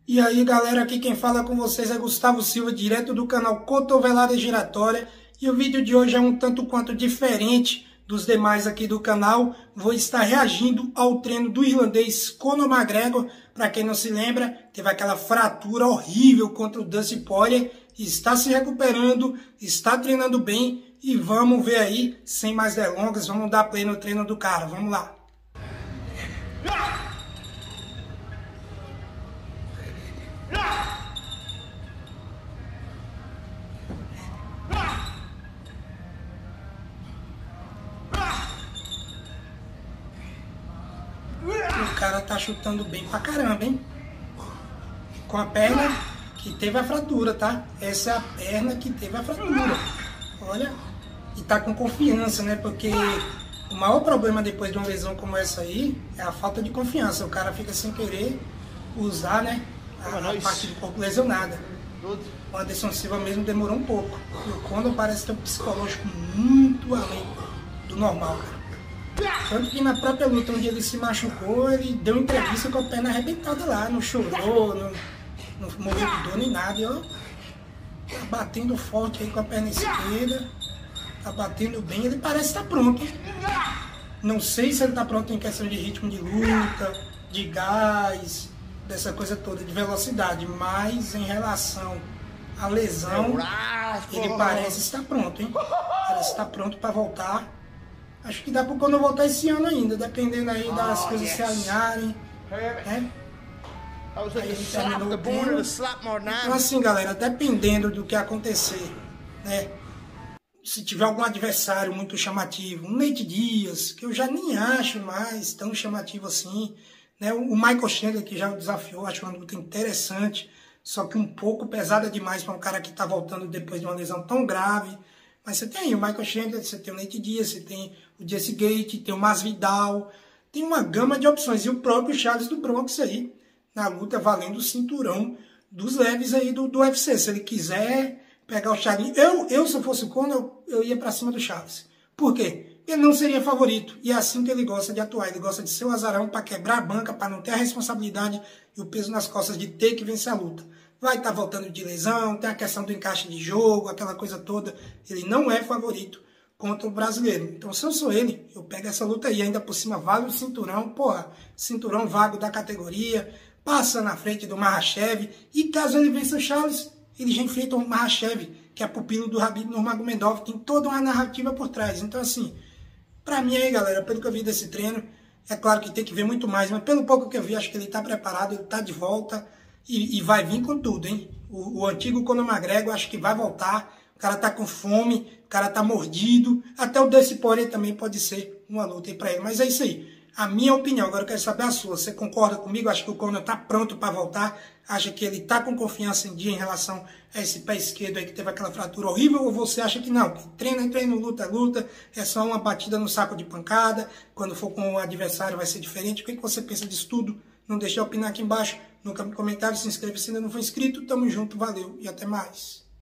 E aí galera, aqui quem fala com vocês é Gustavo Silva, direto do canal Cotovelada Giratória. E o vídeo de hoje é um tanto quanto diferente dos demais aqui do canal. Vou estar reagindo ao treino do irlandês Conor McGregor. Para quem não se lembra, teve aquela fratura horrível contra o Dustin Poirier. Está se recuperando, está treinando bem. E vamos ver aí, sem mais delongas, vamos dar play no treino do cara. Vamos lá. O cara tá chutando bem pra caramba, hein? Com a perna que teve a fratura, tá? Essa é a perna que teve a fratura. Olha, e tá com confiança, né? Porque o maior problema depois de uma lesão como essa aí é a falta de confiança. O cara fica sem querer usar, né? A parte do corpo lesionada. O Anderson Silva mesmo demorou um pouco. E o Conor parece ter um psicológico muito além do normal, cara. Tanto que na própria luta onde ele se machucou, ele deu entrevista com a perna arrebentada lá, não chorou, não morreu de dor nem nada. E ó, tá batendo forte aí com a perna esquerda, tá batendo bem, ele parece estar pronto. Não sei se ele tá pronto em questão de ritmo de luta, de gás, dessa coisa toda, de velocidade, mas em relação à lesão, ele parece estar pronto, hein? Parece estar pronto para voltar. Acho que dá para quando voltar esse ano ainda, dependendo aí das coisas se alinharem, né? Aí ele terminou o treino. Então assim, galera, dependendo do que acontecer, né? Se tiver algum adversário muito chamativo, um Nate Diaz, que eu já nem acho mais tão chamativo assim, né? O Michael Chandler, que já o desafiou, acho uma luta interessante, só que um pouco pesada demais para um cara que está voltando depois de uma lesão tão grave. Mas você tem aí o Michael Chandler, você tem o Nate Diaz, você tem o Jesse Gate, tem o Masvidal, tem uma gama de opções. E o próprio Charles do Bronx aí, na luta, valendo o cinturão dos leves aí do UFC. Se ele quiser pegar o Charles, eu se eu fosse o Conor, eu ia para cima do Charles. Por quê? Ele não seria favorito. E é assim que ele gosta de atuar. Ele gosta de ser o azarão para quebrar a banca, para não ter a responsabilidade e o peso nas costas de ter que vencer a luta. Vai estar voltando de lesão, tem a questão do encaixe de jogo, aquela coisa toda. Ele não é favorito contra o brasileiro. Então, se eu sou ele, eu pego essa luta aí. Ainda por cima, vale o cinturão. Porra, cinturão vago da categoria. Passa na frente do Makhachev. E caso ele vença o Charles, ele já enfrenta o Makhachev, que é pupilo do Khabib Nurmagomedov. Tem toda uma narrativa por trás. Então, assim, pra mim aí, galera, pelo que eu vi desse treino, é claro que tem que ver muito mais. Mas pelo pouco que eu vi, acho que ele tá preparado, ele tá de volta. E vai vir com tudo, hein? O antigo Conor McGregor, acho que vai voltar. O cara tá com fome, o cara tá mordido. Até o Dustin Poirier também pode ser uma luta aí pra ele. Mas é isso aí. A minha opinião, agora eu quero saber a sua. Você concorda comigo? Acho que o Conor tá pronto para voltar. Acha que ele tá com confiança em dia em relação a esse pé esquerdo aí que teve aquela fratura horrível? Ou você acha que não? Que treino, luta, é só uma batida no saco de pancada. Quando for com o adversário vai ser diferente. O que você pensa disso tudo? Não deixe de opinar aqui embaixo no comentário, se inscreva se ainda não for inscrito. Tamo junto, valeu e até mais.